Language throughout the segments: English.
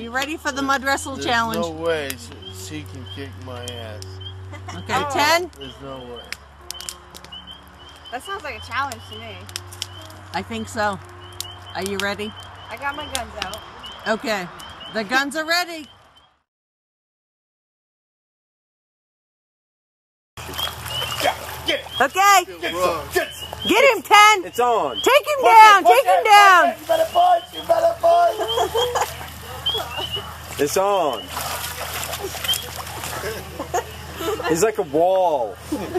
you ready for the mud wrestle challenge? There's no way she can kick my ass. Okay, 10? There's no way. That sounds like a challenge to me. I think so. Are you ready? I got my guns out. Okay, the guns are ready. Okay, get him, 10. It's on. Take him down, take him down. You better punch, you better punch. It's on. He's like a wall.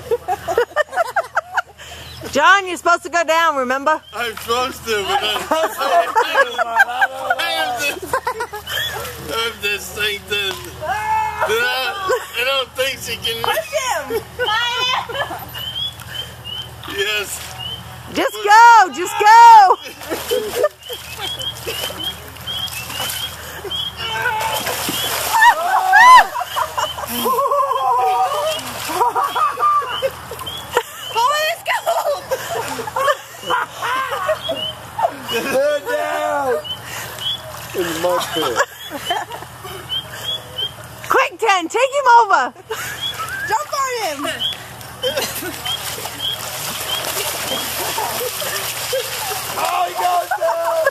John, you're supposed to go down, remember? I'm supposed to, but I'm this thing done. I don't think she can. Push him! Yes. Just go, just go. They're down. In the mud pit. Quick, 10, take him over. Jump on him! Oh, he goes down.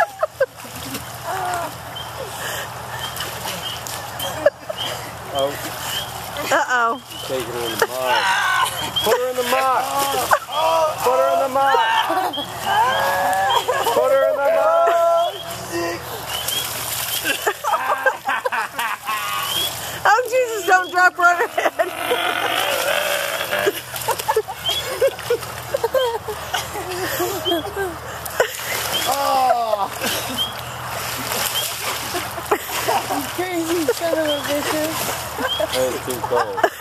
Oh, Uh-oh. take her in the mud. Put her in the mud. Put her in the mud. Put her in the mud. Oh, Jesus, don't drop her on her head. You crazy son of a bitch. That's too cold.